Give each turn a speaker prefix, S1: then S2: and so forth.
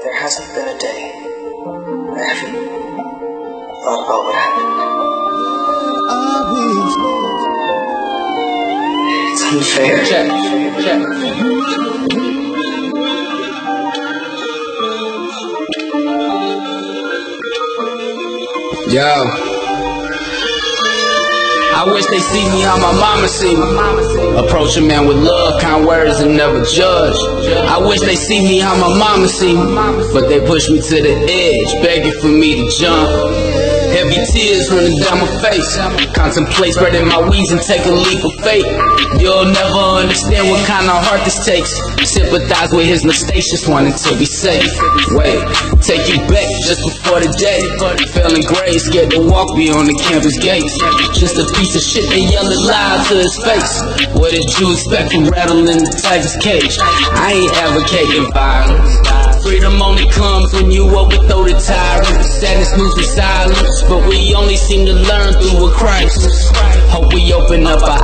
S1: There hasn't been a day I haven't thought about what happened. It's unfair.
S2: Check. Yo, I wish they see me how my mama see me. Approach a man with love, kind words, and never judge. I wish they see me how my mama see me, but they push me to the edge, begging for me to jump. Heavy tears running down my face. Contemplate spreading my wings and take a leap of faith. You'll never understand what kind of heart this takes. Sympathize with his mistakes, just wanting to be safe. Wait, take you back just before the day. Failing grade, scared to walk beyond the campus gates. Just a piece of shit, they yelling loud to his face. What did you expect from rattling the tiger's cage? I ain't advocating violence. Freedom only comes when you overthrow the tyrant. Sadness moves with silence, but we only seem to learn through a crisis. Hope we open up our